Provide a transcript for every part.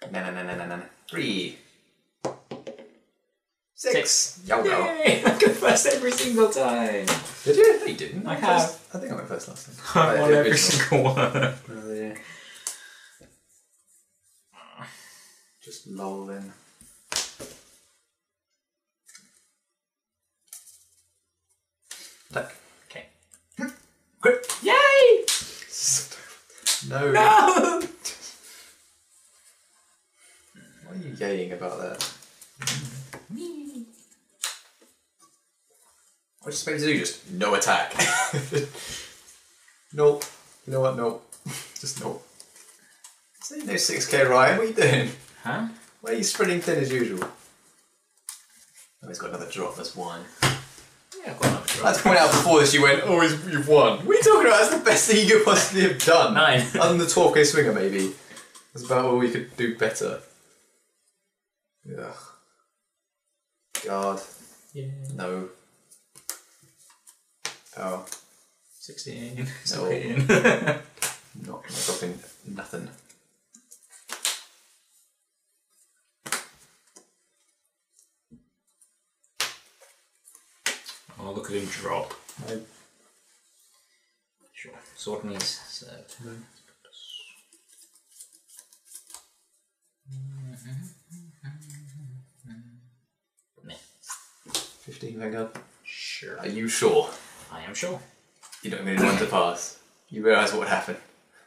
No. 3. 6. Yo. Yay! I go first every single time. Did you? No, you didn't. I have. I think I went first last time. I won every single one. Oh, yeah. Just lolling. Attack. Okay. Crit. Yay! No. No! What are you yaying about that? What are you supposed to do? Just no attack. Nope. You know what? Nope. Just nope. Say no 6k, Ryan. What are you doing? Huh? Why are you spreading thin as usual? Oh, he's got another drop. That's 1. Yeah, I've got another I drop. had to point out before this, you went, oh, you've won. What are you talking about? That's the best thing you could possibly have done. 9. Other than the 12k swinger, maybe. That's about all we could do better. Ugh. God. Yeah. No. Oh. 16. No. In. Not dropping nothing. Oh, look at him drop. No. Sure. Sword knees. So. No. Nah. 15 Vanguard. Sure. Are you sure? I am sure. You don't need one to pass. You realise what would happen.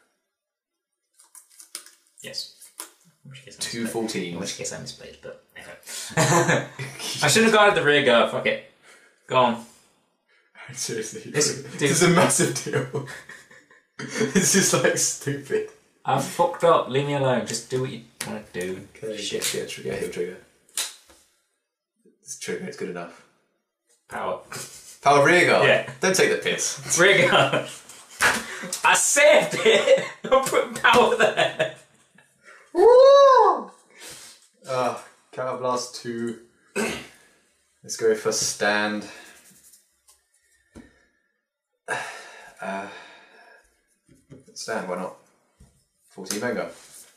Yes. In which case I 2 misplayed. 14. In which case I misplayed, but okay. I should have guarded the rear guard. Fuck it. Go on. Seriously. This- This is a massive deal. This is like stupid. I've fucked up. Leave me alone. Just do what you want to do. Okay, Shit. get trigger, he'll trigger. It's trigger, it's good enough. Power. Power rear guard? Yeah. Don't take the piss. Rear guard. I saved it. I'm putting power there. Woo! Counter blast 2. Let's go for stand. Stand, why not? 14 Vanguard.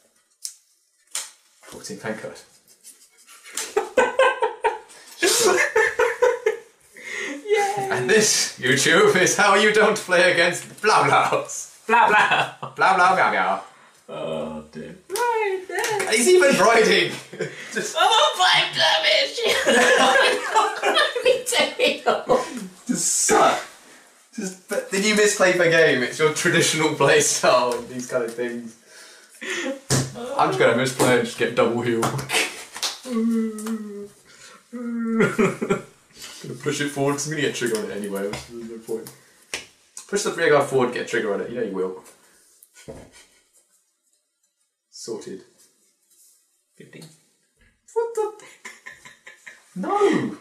14 Vanguard. Yeah. And this, YouTube, is how you don't play against Blau Blaus. Blah blah. Blau Blau Meow Meow. Oh dear. Right there. He's even riding! Just, I'm on 5 damage. just suck. Just, but then you misplay the game. It's your traditional play style and these kind of things. I'm just gonna misplay and just get double heal. Gonna push it forward because I'm gonna get trigger on it anyway. There's no point. Push the rear guard forward, get trigger on it. You know you will. Sorted. 15. What the? No!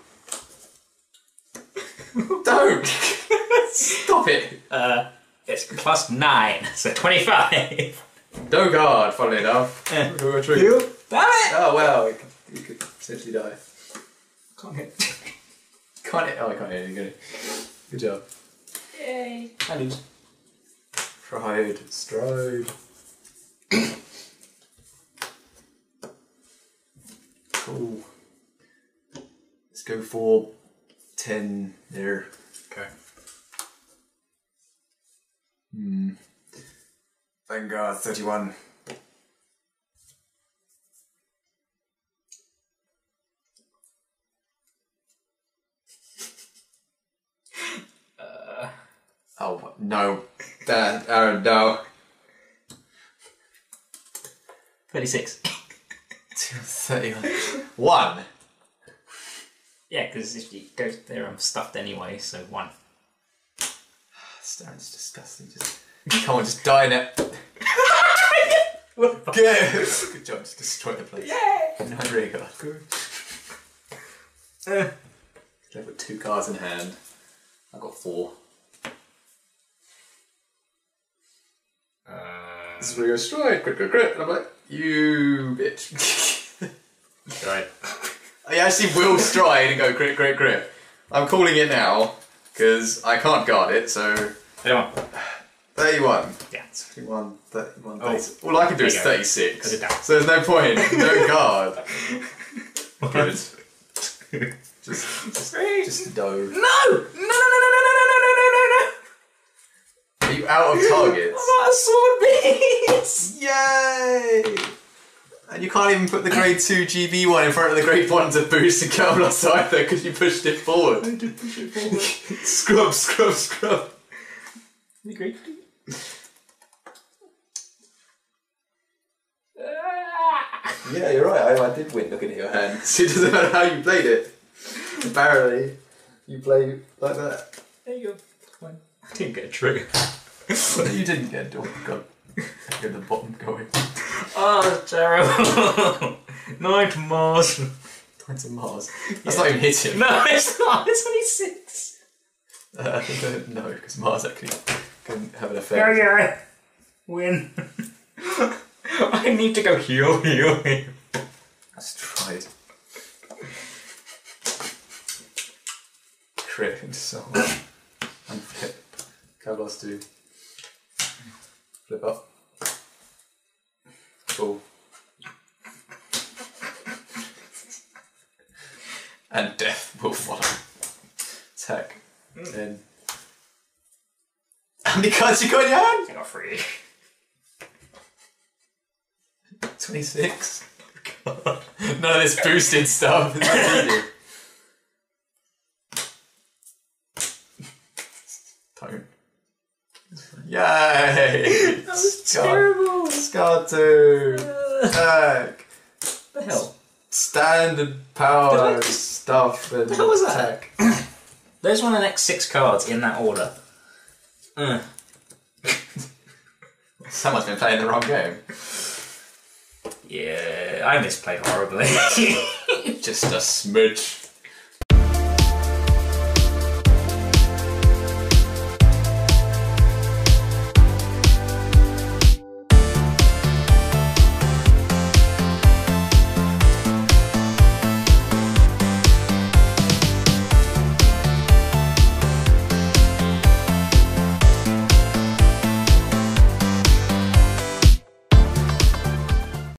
Don't! Stop it! It's plus 9, so 25. No guard, funnily enough. Yeah. Trigger. Damn it! Oh wow, you could potentially die. Can't hit. Can't hit. Oh, I can't hit anything. Good job. Yay. I lose. Stride. Cool. Let's go for 10 there. Okay. Vanguard 31. Oh no. That Aaron, no. 36. 31. 1. Yeah, because if you go there, I'm stuffed anyway, so 1. Stan's disgusting. Just come on, just die now. What the Good. Good job, just destroy the place. Yay! No, really good. I've got 2 cards in hand. I've got 4. This is where you go stride, crit. And I'm like, you bitch. Right. I actually will stride and go crit. I'm calling it now, because I can't guard it, so... 31. 31. Yeah. 31, 31, Oh. 30. All I can do is There you go. 36. Put it down. So there's no point. No guard. Good. Just no. No! No! Are you out of targets? I'm out of sword beats! Yay! And you can't even put the grade 2 GB one in front of the grade 1 to boost the Calbloss either because you pushed it forward. I did push it forward. Scrub. The grade 2. Yeah, you're right. I did win looking at your hand. So it doesn't matter how you played it. Apparently, you play like that. There you go. Fine. I didn't get a trigger. You didn't get a door. God. Get the bottom going. Oh, that's terrible. 9 to Mars. 9 to Mars. That's not even hit him. No, it's not. It's only 6. No, because Mars actually can have an effect. Yeah. Win. I need to go heal. Let's try it. Crit into someone. And flip. Calbloss 2. Flip up. Cool. And death will follow. Attack. Then. How many cards you got in your hand? I got 3. 26. God. None of this boosted stuff. It's not needed. Don't. Yay! That was terrible. Scar 2. Attack. The hell? Standard power stuff and The hell was that? attack. There's one of the next 6 cards in that order. Someone's been playing the wrong game. Yeah, I misplayed horribly. Just a smidge.